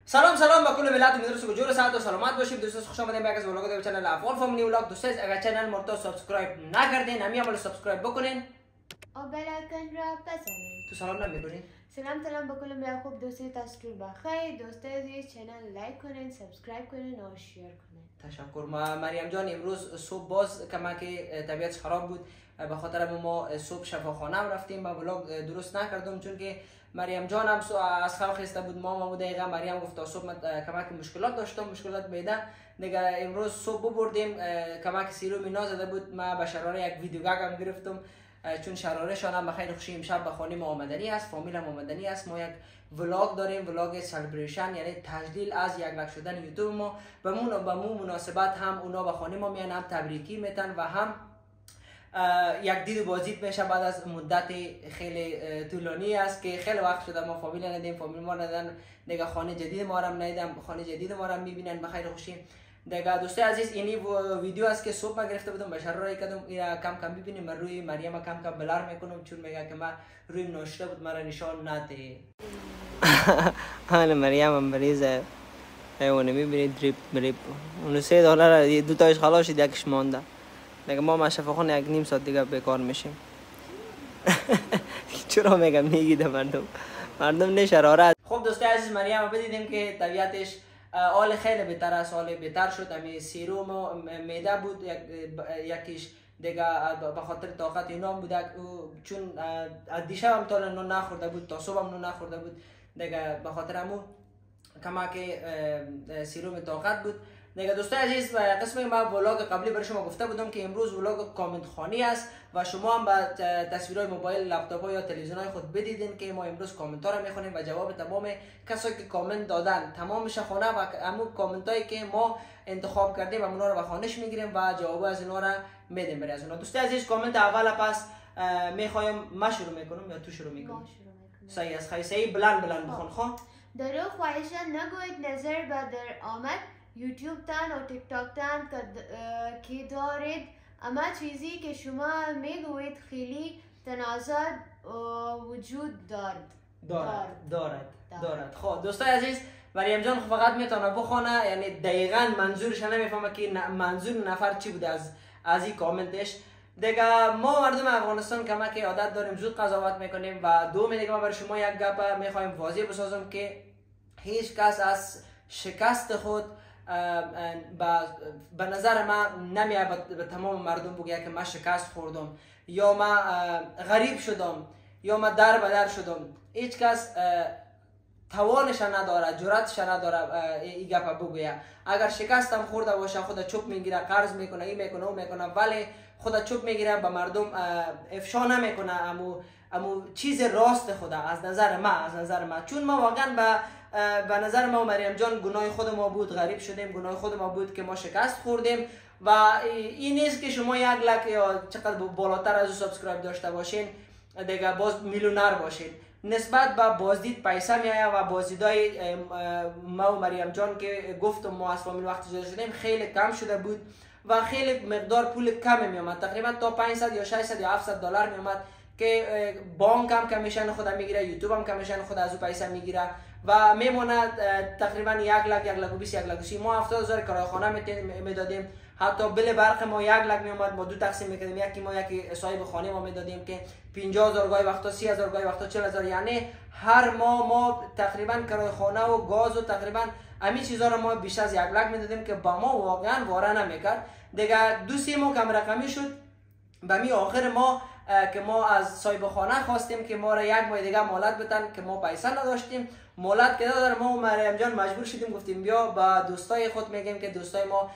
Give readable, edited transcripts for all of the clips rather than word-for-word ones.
سلام به کل ملت. امیدوارم که جور ساعت و سلامت باشید. دوستان خوش آمدید به یک از ولاگ دیو چنل افغان فامیلی ولاگ. دوستان اگر چنل ما رو سابسکرایب نکردین همین عمل سابسکرایب بکنین و بیل آیکن را بزنید. تو سلام نمیکنین؟ سلام به کل ملت. خوب دوستان دستور بخیر. دوستان عزیز چنل لایک کنین، سابسکرایب کنین و شیر کنین. تشکر. مریم جان امروز صبح باز کمک طبیعت خراب بود، به خاطر ما صبح شفاخانه رفتیم و ولاگ درست نکردم چون که مریم جان هم از خواب خسته بود. ما دقیقا مریم گفت تا صبح من کمک مشکلات داشتم، مشکلات میده دیگه. امروز صبح بردیم کمک سیروم اینا زده بود. ما به شراره یک ویدیو گم گرفتم چون شراره شان به خیر خوشی امشب به خانه ما آمدنی است، فامیل ما آمدنی است. ما یک ولاگ داریم، ولاگ سلبریشن یعنی تجلیل از یک لک شدن یوتیوب ما. به مو مناسبت هم اونا به خانه ما میان، هم تبریکی میتن و هم یک دید و بازدید میشه بعد از مدت خیلی طولانی است که خیلی وقت شده ما فامیل ندیدیم، فامیل ما ندیدن دیگه، خانه جدید ما هم ندیدم، خانه جدید ما هم میبینن به خیر خوشی دیگه. دوستای عزیز اینی ویدیو است که صبح ما گرفته بودم بشار را کردم. اینا کم ببینیم. من روی مریم کم بلر میکنم چون میگه که ما روی نوشته بود مرا نشان نده. مریم هم مریضه، اون میبینید دریپ اون $3 دو تاش خلاص شد، یکش مونده دیگه. ما شفاخانه یک نیم ساعت دیگه بیکار میشیم. چرا میگم نیگیده مردم نه شرارت. خب دوستای عزیز مریم رو بدیدیم که طبیعتش حال خیلی بهتر است، حال بهتر شد. همین سیروم میده بود یکیش دیگه به خاطر طاقت اینا بود چون دیشب هم تا نون نخورده بود، تا صبح هم نون نخورده بود دیگه، به خاطر همون کمک سیروم طاقت بود دیگه. دوستای عزیز قسم ما ولاگ قبلی برای شما گفته بودم که امروز ولاگ کامنت خانی است و شما هم به تصویرهای موبایل، لپتاپ ها یا تلویزیون های خود بدیدین که ما امروز کامنت ها رو میخونیم و جواب تمام کسایی که کامنت دادن تمامش خانه و همون کامنت هایی که ما انتخاب کردیم اونا رو به خانش میگیریم و جواب از اونا رو میدیم برای از اونا. دوستای عزیز کامنت اول پس میخوایم ما شروع میکنم یا تو شروع میکنم؟ صحیح است. خیلی صحیح. بلند بخون. خب درو خواهشاً نگویید نظر به در آمد یوتیوب تان و تیک تاک تان که دارید، اما چیزی که شما میگویید خیلی تنازع وجود دارد. خب دوستای عزیز مریم جان فقط میتونه بخونه، یعنی دقیقاً منظورش نمیفهمه که منظور نفر چی بوده از این کامنتش دیگه. ما مردم افغانستان کمک عادت داریم زود قضاوت میکنیم و دوم دیگه ما برای شما یک گپ میخوایم واضح بسازم که هیچ کس از شکست خود به نظر من نمیاد به تمام مردم بگه که من شکست خوردم یا من غریب شدم یا من در به در شدم. هیچ کس توانش نداره، جرأتش نداره این گپ بگه. اگر شکستم خورده باشه خود چوب میگیره، قرض میکنه، این میکنه اون میکنه، ولی خود چوب میگیره به مردم افشا نمیکنه امو چیز راست خدا از نظر من چون ما واقعا به نظر ما مریم جان گناه خود ما بود، غریب شدیم، گناه خود ما بود که ما شکست خوردیم و این نیست که شما 1 لک یا چقدر بالاتر از سابسکرایب داشته باشین دیگه باز میلیونر باشین. نسبت به بازدید پیسه میایه و بازدیدای ما و مریم جان که گفتم ما از فامیل وقتی جدا شدیم خیلی کم شده بود و خیلی مقدار پول کمی میومد، تقریبا تا 500 یا 600 یا $700 میومد که بانک هم کمیشن خود میگیره، یوتیوب هم کمیشن خود از او پیسه میگیره و میمونه تقریبا 1 لک، 1 لک 20، 1 لک 30. ما 70,000 کرایه خانه میدادیم، حتی بل برق ما 1 لک میومد، ما 2 تقسیم میکردیم، یکی ما یکی صاحب خانه ما میدادیم که 50,000 گاهی وقتا 30,000 گاهی وقتا 40,000، یعنی هر ما تقریبا کرایه خانه و گاز و تقریبا همین چیزا رو ما بیش از 1 لک میدادیم که با ما واقعا واره نمیکرد دیگه. 2-3 ماه کم رقمی شد به می آخر ما که ما از صاحب خانه خواستیم که ما را 1 ماه دیگه مهلت بدن که ما پیسه نداشتیم. مهلت که دادن ما و مریم جان مجبور شدیم گفتیم بیا با دوستای خود میگیم که دوستای ما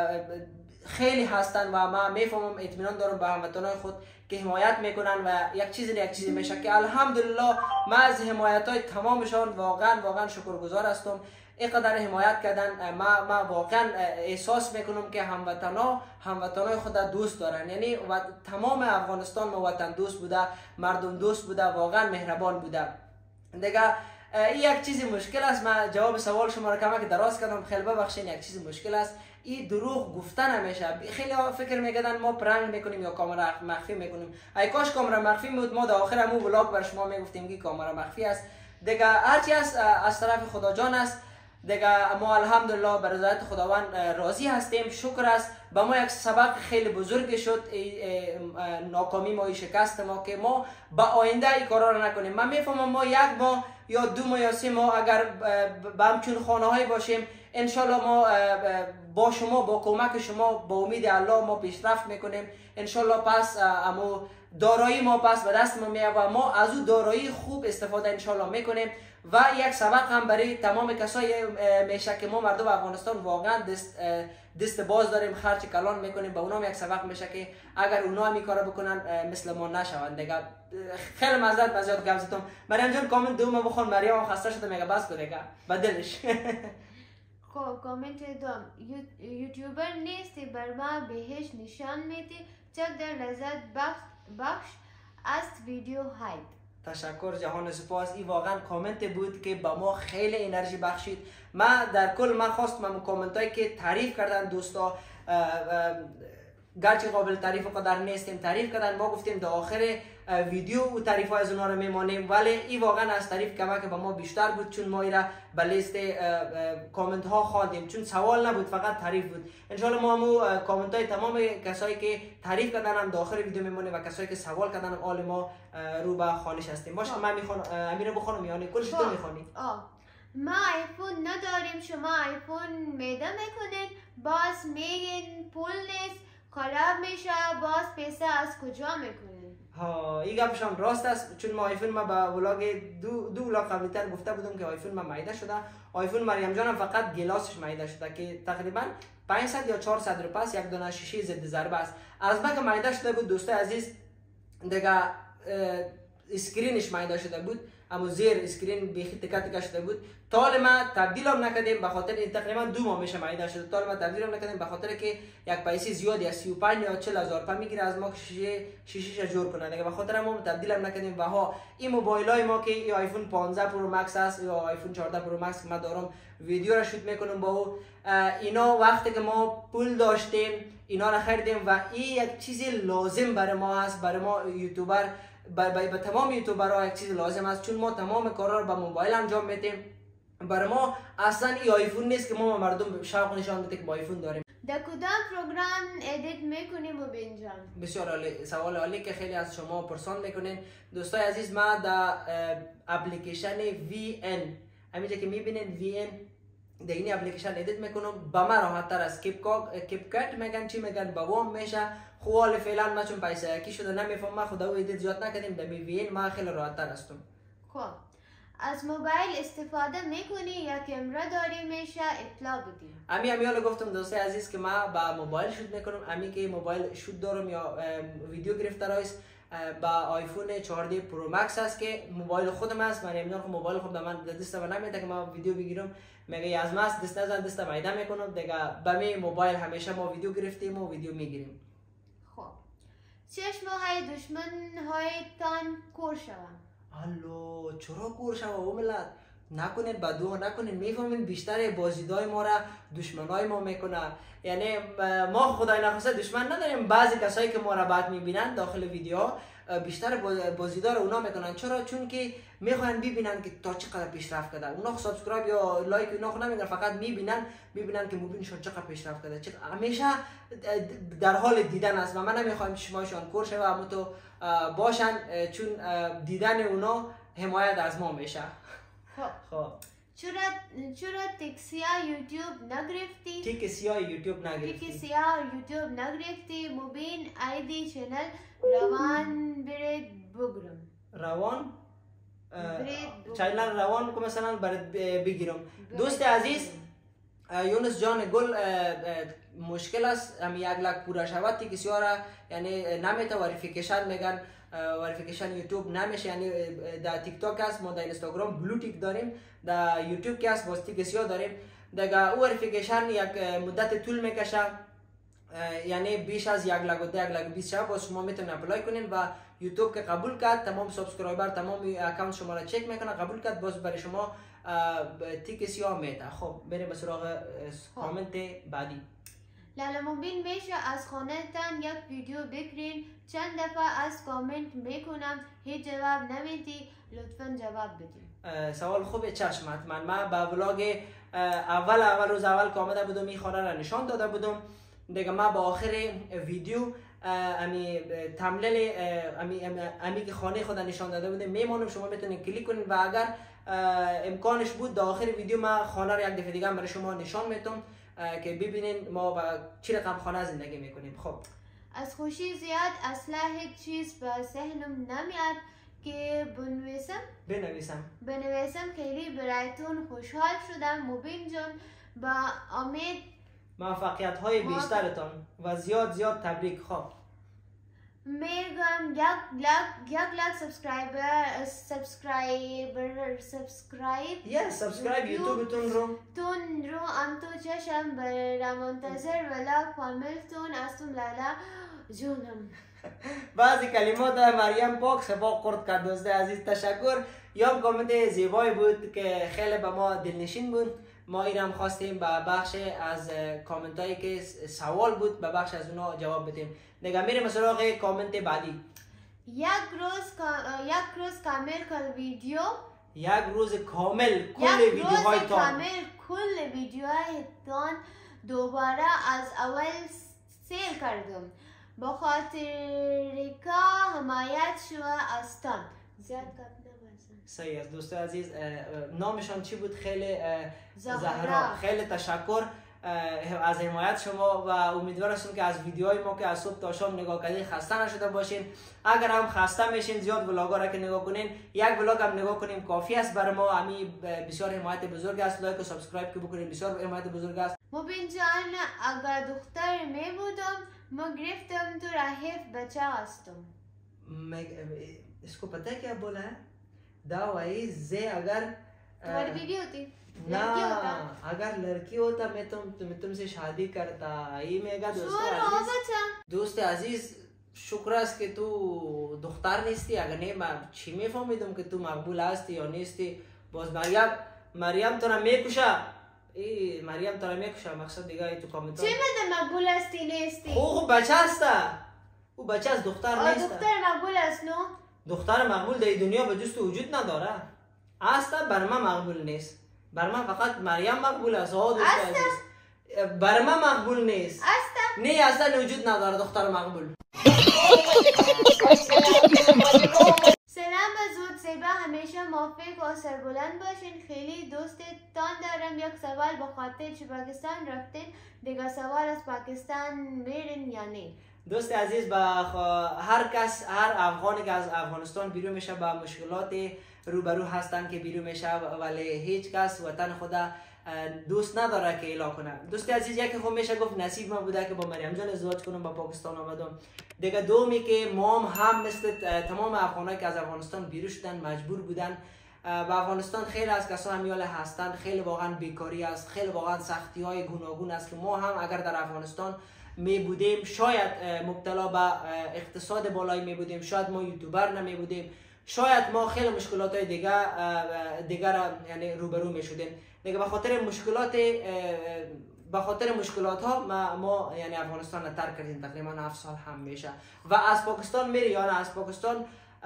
خیلی هستن و ما میفهمم، اطمینان دارم به هموطنای خود که حمایت میکنن و یک چیزی میشه که الحمدلله ما از حمایتای تمامشان واقعا شکرگزار هستم. اینقدر حمایت کردن ما واقعا احساس میکنم که هموطنای خود دوست دارن، یعنی و تمام افغانستان وطن دوست بوده، مردم دوست بوده، واقعا مهربان بوده دیگه. این یک چیزی مشکل است. من جواب سوال شما را کمک دراز کردم، خیلی ببخشید. یک چیزی مشکل است این دروغ گفتن همیشه. خیلی فکر میکردن ما پرنگ میکنیم یا کامera مخفی میکنیم. ای کاش کامera مخفی بود، ما در آخر همون ولاگ بر شما میگفتیم که کامera مخفی است دیگه. هرچی از طرف خدا جان است دیگه ما الحمدلله بر رضایت خداوند راضی هستیم. شکر است به ما یک سبق خیلی بزرگی شد ناکامی ما، شکست ما، که ما با آینده این کارا رو نکنیم. من میفهمم ما 1 ماه یا 2 ماه یا 3 ماه اگر به همچون خانه های باشیم، انشالله ما با شما، با کمک شما، با امید الله ما پیشرفت میکنیم انشالله. پس اما دارایی ما پس به دست ما میاد و ما از او دارایی خوب استفاده انشالله میکنیم. و یک سبق هم برای تمام کسایی میشه که ما مردم افغانستان واقعا دست باز داریم، خرچ کلان میکنیم، به اونا یک سبق میشه که اگر اونا هم این کارو بکنن مثل ما نشوند دیگه. خیلی معذرت زیاد گپ زدم. مریم جان کامنت دوم بخون. مریم خسته شده میگه بس کن دیگه بدلش. خب کامنت دوم، یوتیوبر نیستی بر ما بهش نشان میدی چقدر در لذت بخش است ویدیو هایت. تشکر جهان سپاس. این واقعا کامنت بود که با ما خیلی انرژی بخشید. من در کل من خواستم کامنت هایی که تعریف کردن دوستا، گرچه قابل تعریف قدر نیستیم، تعریف کردن، ما گفتیم در آخر ویدیو تعریف های از اونها رو میمانیم، ولی این واقعا از تعریف کمک به ما بیشتر بود، چون ما ایرا به لیست کامنت ها خواندیم، چون سوال نبود فقط تعریف بود. انشالله ما همو کامنت های تمام کسایی که تعریف کردن هم در آخر ویدیو میمانیم و کسایی که سوال کردن هم آل ما رو به خوانش هستیم. باشه من میخوام امیر بخونم میانی کلش تو میخوانی. ما آیفون نداریم، شما آیفون میده میکنین، باز میگین پول نیست، خراب میشه، باز پیسه از کجا میکنین؟ ها این گپشم راست است، چون ما آیفون ما با ولاگ دو ولاگ قبلی‌تر گفته بودم که آیفون ما معیده شده. آیفون مریم جانم فقط گلاسش معیده شده که تقریبا 500 یا 400 روپیه است، یک دونه شیشه ضد ضربه است. از بک معیده شده بود دوستای عزیز، دیگه اسکرینش معیده شده بود، اما زیر اسکرین بیخی تکه شده بود. تا ما تبدیل هم نکردیم به خاطر تقریبا 2 ماه میشه معیده شده. تا ما تبدیل هم نکردیم به خاطر که یک پیسه زیاد یا 35 یا 40 هزار تومان میگیره از ما که شیشه جور کنه دیگه. به خاطر ما تبدیل هم نکردیم. و ها این موبایل های ما که ای آیفون 15 پرو مکس است یا آیفون 14 پرو مکس که من دارم ویدیو را شوت میکنم با او، اینا وقتی که ما پول داشتیم اینا را خریدیم و این یک چیز لازم برای ما هست، برای ما یوتیوبر، به تمام یوتیوبرها یک چیز لازم است، چون ما تمام کارا رو با موبایل انجام میدیم. برای ما اصلا این آیفون نیست که ما مردم شوق نشان بده که با آیفون داریم. در کدام پروگرام ادیت میکنیم مبین جان؟ بسیار عالی، سوال عالی که خیلی از شما پرسان میکنین. دوستای عزیز ما در اپلیکیشن VN همینجا که میبینین VN در این اپلیکیشن ادیت میکنم. با ما راحت تر از کپ کت میگن چی میگن با وام میشه. خوال فعلا ما چون پیسه یکی شده نمیفهم، ما خدا ادیت زیاد نکردیم در VN ما خیلی راحت تر هستم. خب از موبایل استفاده میکنی یا کامرا داری میشه اطلاع بدی؟ امی گفتم دوستای عزیز که ما با موبایل شوت میکنم. امی که موبایل شوت دارم یا ویدیو گرفتار است با آیفون 14 پرو مکس است که موبایل خودم است. من نمیدونم موبایل خودم من دست و نمیده که ما ویدیو بگیرم، میگه از ما دست نزن دست معیده میکنم دیگه. با می موبایل همیشه ما ویدیو گرفتیم و ویدیو میگیریم. خب چشم‌های دشمن‌هایتان کور شوند. الو چرا کور شوند او ملت؟ نکنین بدو نکنین، میفهمین بیشتر بازدیدای ما را دشمنای ما میکنه. یعنی ما خدای نخواسته دشمن نداریم، بعضی کسایی که ما را بعد میبینن داخل ویدیو بیشتر بازدیدار اونا میکنن. چرا؟ چون که میخوان ببینن که تا چقدر پیشرفت کرده. اونا سابسکرایب یا لایک اونا خود نمیگن، فقط میبینن که مبین شون چقدر پیشرفت کرده. همیشه در حال دیدن است و من نمیخوام شماشون کور شه و اما تو باشن، چون دیدن اونا حمایت از ما میشه. خب چرا تکسیا یوتیوب نگرفتی؟ تکسیا یوتیوب نگرفتی؟ مبین ایدی چنل روان برید بگیرم. روان چنل روان که مثلا برید بگیرم. دوست عزیز یونس جان گل مشکل است هم 1 لک پورا شود تکسیا را، یعنی نمیته وریفیکیشن میگن، وریفیکیشن یوتیوب نمیشه. یعنی در تیک تاک است، ما در اینستاگرام بلو تیک داریم، در یوتیوب که است باز تیک سیاه داریم دیگه. او وریفیکیشن یک مدت طول میکشه، یعنی بیش از 1 لک و 2 لک 20 شب باز شما میتونید اپلای کنین و یوتیوب که قبول کرد تمام سابسکرایبر تمام اکانت شما را چک میکنه، قبول کرد باز برای شما تیک سیاه میده. خب بریم به سراغ کامنت بعدی. لالا مبین میشه از خانه تان یک ویدیو بگیرین؟ چند دفعه از کامنت میکنم هیچ جواب نمیدی، لطفا جواب بدین. سوال خوبه، چشم. حتما ما با ولاگ اول روز اول که آمده بودم این خانه را نشان داده بودم. دیگه ما با آخر ویدیو امی تملیل امی که خانه خود نشان داده بودم میمونم، شما میتونید کلیک کنید و اگر امکانش بود در آخر ویدیو ما خانه را یک دفعه دیگه برای شما نشان میتونم که ببینین ما با چی رقم خانه زندگی میکنیم. خب از خوشی زیاد اصلا هیچ چیز به ذهنم نمیاد که بنویسم. خیلی برایتون خوشحال شدم مبین جان، با امید موفقیت های بیشترتان و زیاد تبریک. خب میگم یک لاک سابسکرایب یوتیوبتون رو ام تو چشم بر منتظر ولا کاملتون استم لالا جونم. بعضی کلمات مریم پاک سپاق قرد کرد. دوست عزیز تشکر. یا کامنت زیبایی بود که خیلی به ما دلنشین بود. ما اینم خواستیم به بخش از کامنت هایی که سوال بود به بخش از اونا جواب بدیم. دیگه میریم سراغ کامنت بعدی. یک روز کامل کل ویدیو کل ویدیوهایتان دوباره از اول سیل کردم با خاطر که حمایت شما هستم. زیاد صحیح است. دوست عزیز نامشان چی بود؟ خیلی زهرا. خیلی تشکر از حمایت شما و امیدوار هستم که از ویدیوهای ما که از صبح تا شام نگاه کردین خسته نشده باشین. اگر هم خسته میشین زیاد ولاگا را که نگاه کنین، یک ولاگ هم نگاه کنین کافی است برای ما. امی بسیار حمایت بزرگ است. لایک و سابسکرایب که بکنین بسیار حمایت بزرگ است. مبین جان اگر دختر می بودم ما گرفتم تو رحیف بچه هستم. इसको पता है क्या बोला है? दावाई जे अगर तुम्हारी बीवी होती ना अगर लड़की होता मैं तुमसे शादी करता. ये मेगा दोस्त अजीज شکر است که تو دختر نیستی. اگر نه من چی میفهمیدم که تو مقبول هستی یا نیستی. باز مریم تو را میکشه. مریم تو را میکشه. مقصد دیگه تو کامنت چی میده مقبول هستی نیستی؟ خوب بچه است. او بچه از دختر نیست. دختر مقبول است نو؟ دختر مقبول در دنیا به جز تو وجود نداره. اصلا بر من مقبول نیست. بر من فقط مریم مقبول است. بر من مقبول نیست. نه اصلا وجود نداره دختر مقبول. سلام به زود زیبا، همیشه موفق و سربلند باشین. خیلی دوستتان دارم. یک سوال به خاطر چه پاکستان رفتین؟ دیگه سوال از پاکستان میرین یا نه؟ دوست عزیز با هر افغانی که از افغانستان بیرون میشه با مشکلات روبرو هستن که بیرون میشه، ولی هیچ کس وطن خدا دوست نداره که اعلام کنه. دوست عزیز یکی خب میشه گفت نصیب ما بوده که با مریم جان ازدواج کنم با پاکستان آمدم. دیگه دومی که مام هم مثل تمام افغانایی که از افغانستان بیرون شدن مجبور بودن. با افغانستان خیلی از کسا همیال هستند. خیلی واقعا بیکاری است. خیلی واقعا سختی های گوناگون است که ما هم اگر در افغانستان می بودیم شاید مبتلا به اقتصاد بالایی می بودیم. شاید ما یوتیوبر نمی بودیم. شاید ما خیلی مشکلات های دیگر یعنی روبرو می شدیم. دیگه به خاطر مشکلات ها ما یعنی افغانستان را ترک کردیم. تقریبا 7 سال هم میشه و از پاکستان میری یا نه از پاکستان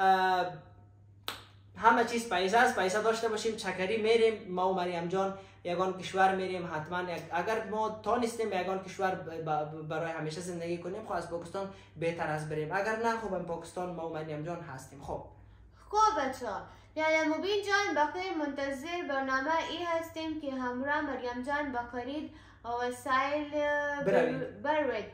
همه چیز پیسه داشته باشیم چکری میریم. ما و مریم جان یگان کشور میریم حتما. اگر ما تانستیم یگان کشور برای همیشه زندگی کنیم خب از پاکستان بهتر از بریم. اگر نه خب این پاکستان ما و مریم جان هستیم. خب بچه‌ها یعنی مبین جان بخیر منتظر برنامه ای هستیم که همراه مریم جان بخرید وسایل بروید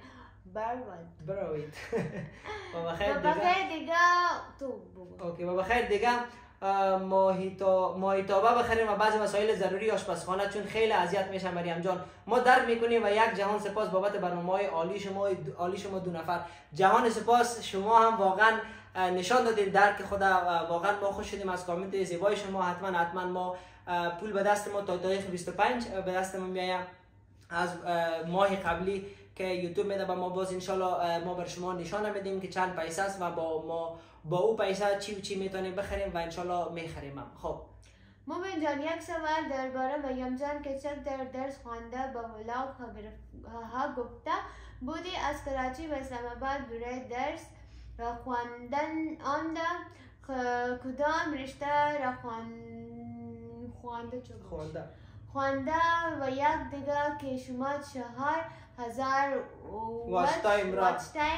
و بخیر دیگه تو بگو. اوکی و بخیر دیگه ماهیتابه بخریم و بعضی وسایل ضروری آشپزخانه چون خیلی اذیت میشه مریم جان. ما درک میکنیم و یک جهان سپاس بابت برنامه‌های عالی شما دو نفر. جهان سپاس. شما هم واقعا نشان دادید درک خدا. واقعا ما خوش شدیم از کامنت زیبای شما. حتما ما پول به دست ما تا تاریخ 25 به دست ما میایه از ماه قبلی که یوتیوب میده به ما. باز انشالله ما بر شما نشان میدیم که چند پیسه است و با او پیسه چی میتونیم بخریم و انشالله میخریم. خب مومن جان یک سوال درباره مریم جان که چک در درس خوانده به ولاغ ها گفته بودی از کراچی به اسلام آباد برای درس خواندن آمده. کدام رشته را خوانده و یک دیگه که شما 4000 واتچ تایم را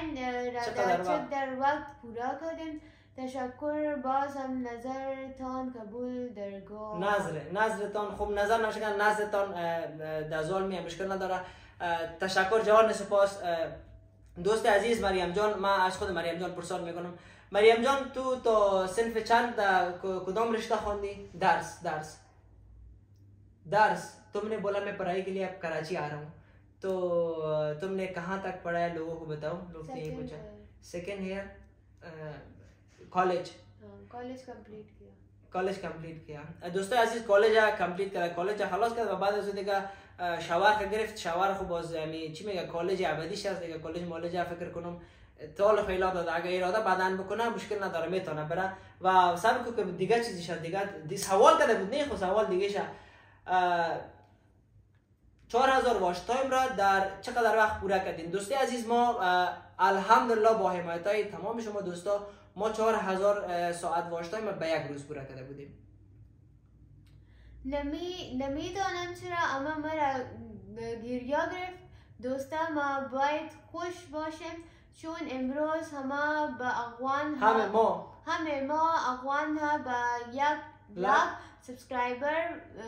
در وقت پورا کردین. تشکر. باز هم نظرتان قبول درگاه. نظرتان خوب نظر نمیشه که نظرتان در ظلمی مشکل نداره. تشکر جوان سپاس. دوست عزیز مریم جان، من از خود مریم جان پرسان میکنم. مریم جان تو تا صنف چند کدام رشته خوندی؟ درس तुमने बोला मैं पढ़ाई के लिए अब कराची आ रहा हूँ, तो तुमने कहाँ तक पढ़ा है लोगों को बताओ. लोग यही पूछा. सेकेंड ईयर कॉलेज कंप्लीट किया. दोस्तों अजीज कॉलेज कंप्लीट करा. कॉलेज خلاص کرد و بعد از اون دیگه شاور که گرفت. شاور خب باز چی میگه کالج ابدیش هست دیگه. کالج مالج فکر کنم طول خیلی داد. اگه اراده بعدن بکنه مشکل نداره میتونه بره و صبر کو که دیگه چیزی شد. دیگه سوال کرده بود نه خب سوال دیگه شه. 4000 واچ تایم را در چقدر وقت پورا کردین؟ دوستی عزیز ما الحمدلله با حمایت های تمام شما دوستا ما 4000 ساعت واچ تایم به یک روز پورا کرده بودیم. نمیدانم چرا اما مرا گریه گرفت. دوستا ما باید خوش باشیم چون امروز همه با اقوان همه ما اقوان ها با 1 لاک سبسکرایبر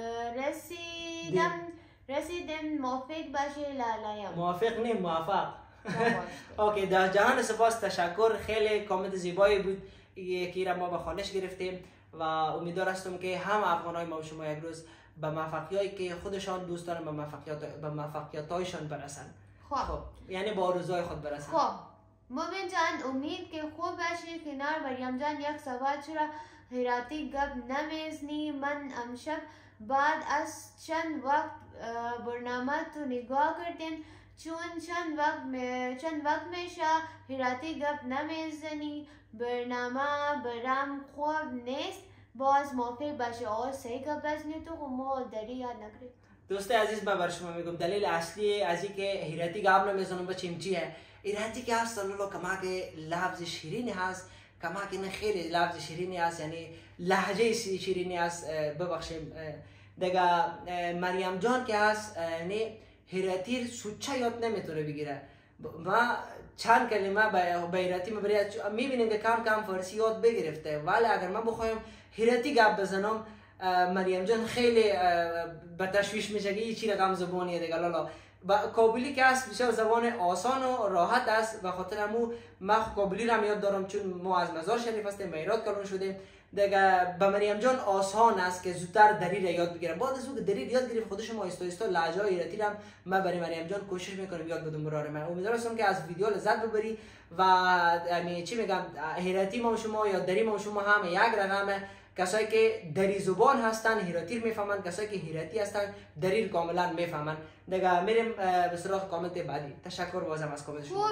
رسیدم. موافق باشه لالایم. موافق نیم موافق. اوکی در جهان سپاس. تشکر. خیلی کامنت زیبایی بود که ما به خانش گرفتیم و امیدوار هستم که هم افغانای ما و شما یک روز به موفقیتی که خودشان دوست دارن به موفقیتایشان برسن. خب یعنی با آرزوهای خود برسن. خب مومن جان امید که خوب باشی. کنار مریم جان یک سوال چرا هراتی گپ نمیزنی؟ من امشب بعد از چند وقت برنامه تو نگاه کردیم چون چند وقت میشه هراتی گپ نمیزنی. برنامه برام خوب نیست. باز موافق باشه اور صحیح گپ بزنی تو ما دری یاد نکرد. دوست عزیز من بر شما میگم دلیل اصلی از اینکه هراتی گپ نمیزنم بچیم چیه؟ هراتی که هست لولو کما که لفظ شیرینی هست کما که نه خیلی لفظ شیرینی هست یعنی لهجه شیرینی هست. ببخشیم دیگه مریم جان که هست یعنی هراتی سوچه یاد نمیتونه بگیره. ما چند کلمه به هراتی میبینیم که کم فارسی یاد بگرفته ولی اگر من بخوایم هراتی گپ بزنم مریم جان خیلی به تشویش میشه که این چی رقم زبانیه دیگه. لالا کابلی که هست بسیار زبان آسان و راحت است و خاطر همو من کابلی را یاد دارم چون ما از مزار شریف هستیم به ایراد کلون شدیم دیگه. به مریم جان آسان است که زودتر دری را یاد بگیرم. بعد از اون که دری یاد گرفت خودش ما آهسته لهجه های ایرانی را من برای مریم جان کوشش میکنم یاد بدم برای من. امیدوارم که از ویدیو لذت ببری و یعنی چی میگم ایراتی ما شما یا دری ما شما هم یک رقمه. کسایی که دری زبان هستن هراتی میفهمن، کسایی که هراتی هستن دری کاملا میفهمن. دیگه میریم به سراغ کامنت بعدی. تشکر بازم از کامنت شما.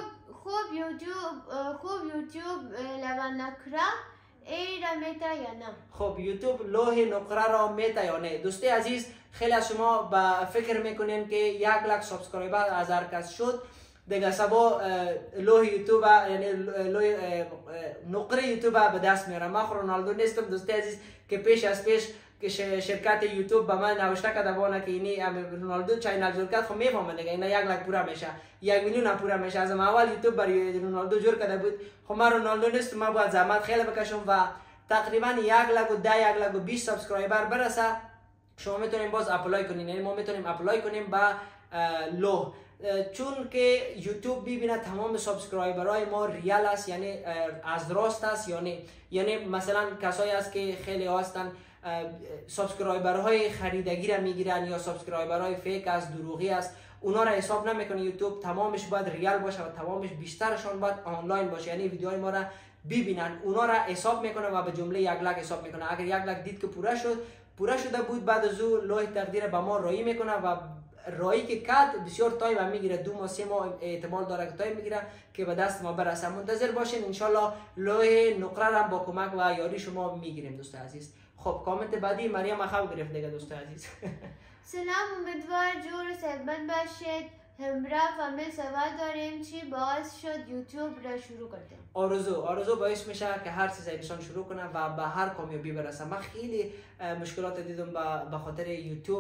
خوب یوتیوب لبن نکره ای را میتا یا نه؟ خب یوتیوب لوح نقره را میتا یا نه؟ دوستی عزیز خیلی از شما به فکر میکنین که 1 لاک سابسکرایبر 1000 کس شد دیگه سبا لوح یوتیوب یعنی لوح نقره یوتیوب به دست میارم. من رونالدو نیستم دوستی عزیز که پیش که شرکت یوتیوب به من نوشته کرده بانه که اینی رونالدو چینل جور کرد. خب میفهمم دیگه اینا 1 لاک پورا میشه 1 میلیون هم پورا میشه. از اول یوتیوب برای رونالدو جور کرده بود. خب من رونالدو نیستم. من باید زحمت خیلی بکشم و تقریبا 1 لاک و 1 لاک و 20 سابسکرایبر برسه شما میتونین باز اپلای کنین. یعنی ما میتونیم اپلای کنیم با لوح چون که یوتیوب ببینه تمام سابسکرایبرای ما ریال است یعنی از راست است یعنی مثلا کسایی است که خیلی هستن سابسکرایبرهای خریدگی را میگیرن یا سابسکرایبرهای فیک است دروغی است اونا را حساب نمیکنه یوتیوب. تمامش باید ریال باشه و تمامش بیشترشون باید آنلاین باشه یعنی ویدیوهای ما را ببینن. اونا را حساب میکنه و به جمله 1 لاک حساب میکنه. اگر 1 لاک دید که پورا شده بود بعد از او لوح تقدیر به ما رایی میکنه و رایی که کد بسیار تایم هم میگیره 2 ماه 3 ماه احتمال داره که تایم میگیره که به دست ما برسه. منتظر باشین انشالله لوح نقره را با کمک و یاری شما میگیریم دوست عزیز. خب کامنت بعدی مریم اخو گرفت دیگه دوست عزیز. سلام امیدوار جور و صحتمند باشید. همراه فامیل سوال داریم چی باعث شد یوتیوب را شروع کردیم؟ آرزو باعث میشه که هر چیز انسان شروع کنه و به هر کامیابی برسه. من خیلی مشکلات دیدم به خاطر یوتیوب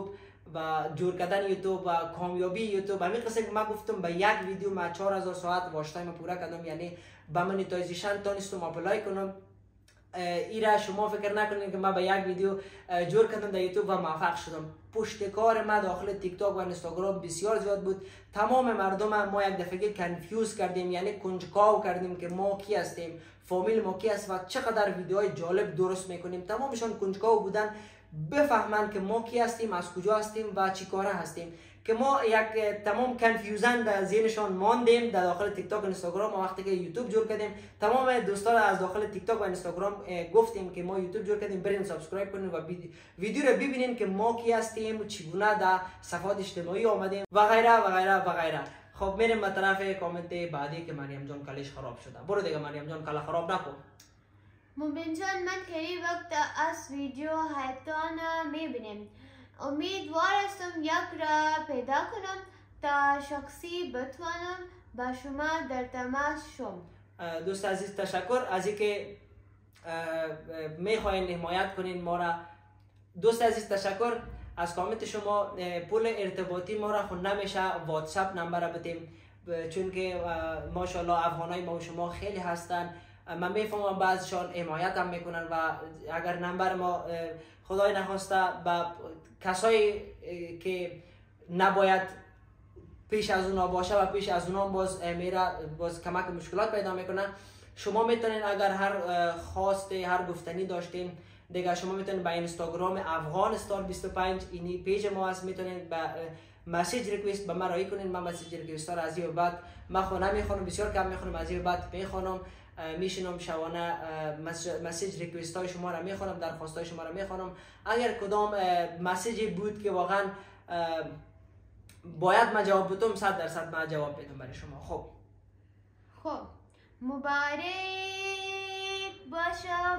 و جور کردن یوتیوب و کامیابی یوتیوب. همین قصه که من گفتم به یک ویدیو من 4000 ساعت واچ تایم پورا کردم، یعنی به مانیتایزیشن تونستم اپلای کنم. ایرا شما فکر نکنید که من به یک ویدیو جور کردم در یوتیوب و موفق شدم. پشت کار ما داخل تیک تاک و اینستاگرام بسیار زیاد بود. تمام مردم ما یک دفعه کنفیوز کردیم، یعنی کنجکاو کردیم که ما کی هستیم، فامیل ما کی است و چقدر ویدیوهای جالب درست میکنیم. تمامشان کنجکاو بودن بفهمن که ما کی هستیم، از کجا هستیم و چی کاره هستیم، که ما یک تمام کنفیوزن در ذهنشان ماندیم در داخل تیک تاک و اینستاگرام. وقتی که یوتیوب جور کردیم تمام دوستان از داخل تیک تاک و اینستاگرام گفتیم که ما یوتیوب جور کردیم، برین سابسکرایب کنین و ویدیو رو ببینین که ما کی هستیم و چگونه در صفحات اجتماعی آمدیم و غیره و غیره و غیره. خب میریم به طرف کامنت بعدی که مریم جان کلش خراب شده. برو دیگه مریم جان، کلا خراب نکن. مبین جان من خیلی وقت از ویدیو هایتان میبینیم. امیدوار هستم یک را پیدا کنم تا شخصی بتوانم با شما در تماس شم. دوست عزیز تشکر از اینکه میخواین حمایت کنین ما را. دوست عزیز تشکر از کامنت شما. پول ارتباطی ما را خود نمیشه واتساپ نمبر بدیم، چون که ماشاءالله افغانای ما و شما خیلی هستن. من میفهمم بعضیشان حمایت هم میکنن و اگر نمبر ما خدای نخواسته با کسایی که نباید پیش از اونا باشه و پیش از اونا باز کمک مشکلات پیدا میکنن، شما میتونین اگر هر خواسته هر گفتنی داشتین دیگه شما میتونین با اینستاگرام افغان استار 25 اینی پیج ما هست، میتونین با مسیج ریکوست به من رای کنین. من مسیج ریکوست ها از این بعد من خونه میخونم، بسیار کم میخونم، از این بعد میخونم میشینم شبانه مسیج ریکوست های شما را میخونم، درخواست های شما را میخونم. اگر کدام مسیجی بود که واقعا باید ما جواب بدم 100% ما جواب بدم برای شما. خب مبارک باشه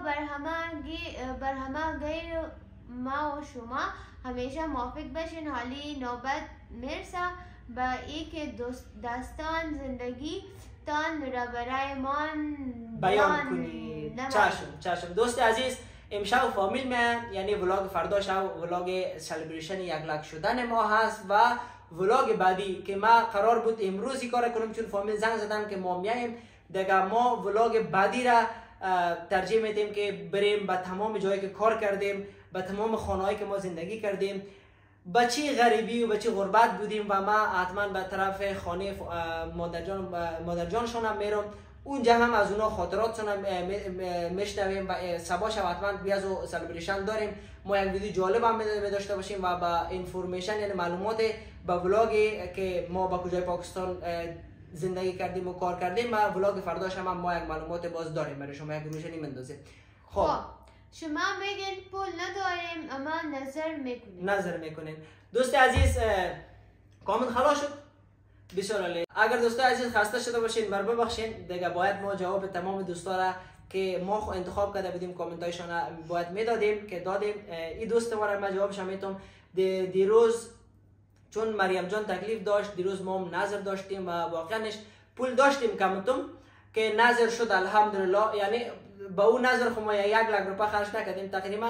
بر همه غیر ما و شما. همیشه موفق باشین. حالی نوبت میرسه با ای که داستان زندگی تان را برای من بیان کنی. چشم دوست عزیز، امشب فامیل من یعنی ولاگ فردا شب ولاگ سلبریشن 1 لک شدن ما هست و ولاگ بعدی که ما قرار بود امروزی کار کنم، چون فامیل زنگ زدن که ما میایم دیگه. ما ولاگ بعدی را ترجیح میدیم که بریم به تمام جایی که کار کردیم، به تمام خانه‌هایی که ما زندگی کردیم، با چی غریبی و با چی غربت بودیم و ما حتما به طرف خانه مادرجانشون هم میرم. اونجا هم از اونا خاطراتشون هم میشنویم و سباش هم حتما بیاز و سلبریشن داریم. ما یک ویدیو جالب هم داشته باشیم و با انفورمیشن یعنی معلومات با ولاگی که ما با کجای پاکستان زندگی کردیم و کار کردیم و ولاگ فرداش هم ما یک معلومات باز داریم برای شما، یک روشنی مندازیم. خب شما میگین پول نداریم اما نظر میکنین. دوست عزیز کامنت خلاص شد. بسیار عالی. اگر دوست عزیز خسته شده باشین بر ببخشین دیگه، باید ما جواب تمام دوستا را که ما انتخاب کرده بودیم کامنت هایشان باید میدادیم که دادیم. این دوست ما را ما جوابش میتونم. دیروز چون مریم جان تکلیف داشت، دیروز ما هم نظر داشتیم و واقعاش پول داشتیم کمتم که نظر شد الحمدلله. یعنی با اون نظر خب ما 1 لک روپیه خرج نکردیم، تقریبا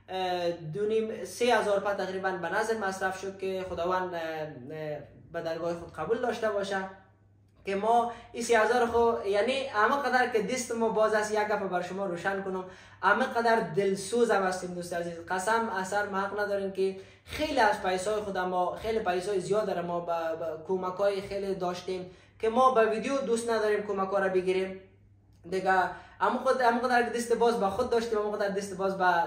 2,500-3,000 روپیه تقریبا به نظر مصرف شد که خداوند به درگاه خود قبول داشته باشه. که ما این 30,000 خو یعنی همه قدر که دست ما باز است یک گپ بر شما روشن کنم، همه قدر دلسوز هم هستیم دوست عزیز. قسم اثر ما حق نداریم که خیلی از پیسای خود ما خیلی پیسای زیاد داره ما با کمکای خیلی داشتیم که ما با ویدیو دوست نداریم کمکا را بگیریم دیگه. همون قدر که دست باز با خود داشتیم همون قدر دست باز با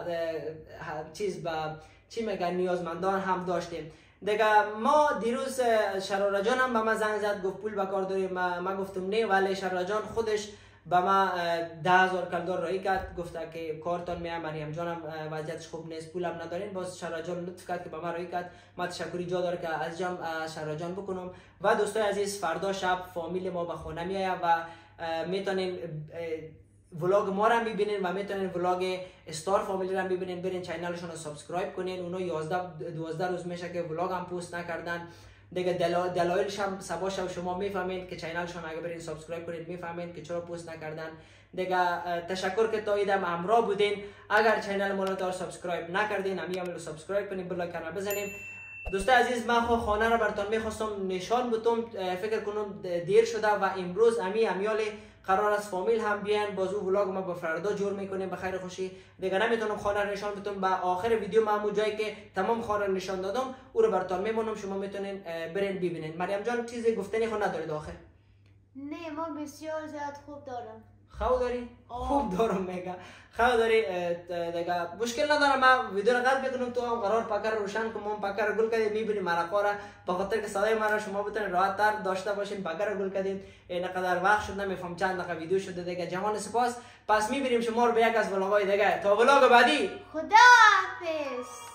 چی میگن نیازمندان هم داشتیم دیگه. ما دیروز شراره جان هم به ما زنگ زد گفت پول بکار داریم. ما گفتم نه، ولی شراره جان خودش به ما 10,000 کلدار رایی کرد، گفته که کارتان میام. مریم جان هم وضعیتش خوب نیست، پولم ندارین. باز شراره جان لطف کرد که به ما رایی کرد. ما تشکری جا داره که از جام شراره جان بکنم. و دوستای عزیز فردا شب فامیل ما به خونه میاد و میتونین ولاگ ما را ببینین و میتونین ولاگ استار فامیلی را ببینین. برین چینلشون رو سابسکرایب کنین. اونا 11 روز میشه که ولاگ هم پست نکردن دیگه. دلایلش هم سبا شما میفهمین که چینلشون اگه برین سابسکرایب کنین میفهمین که چرا پست نکردن دیگه. تشکر که تا ایدم همراه بودین. اگر چینل ما رو سابسکرایب نکردین همین عمل رو سابسکرایب کنین، بل لایک بزنین. دوستای عزیز، من خود خانه را براتون میخواستم نشان بدم. فکر کنم دیر شده و امروز امیال قرار است فامیل هم بیان. باز او ولاگ ما با فردا جور میکنیم به خیر خوشی. دیگه نمیتونم خانه را نشان بدم. با آخر ویدیو من اون جایی که تمام خانه را نشان دادم او رو براتون میمونم، شما میتونین برین ببینین. مریم جان چیزی گفتنی خود ندارید آخر؟ نه، ما بسیار زیاد خوب دارم. خوب داری؟ خوب دارم میگه. خوب داری دیگه مشکل نداره. من ویدیو رو قطع میکنم، تو هم قرار پکر روشن کنم، پکر رو گل کردید میبینیم مرقا را، به خاطر که صدای من را شما بتونید راحت تر داشته باشین. پکر رو گل کردید. اینقدر وقت شد نمیفهم چند دقیقه ویدیو شده دیگه. جهان سپاس. پس میبینیم شما رو به یک از ولاگ‌های دیگه. تا ولاگ بعدی، خدا حافظ.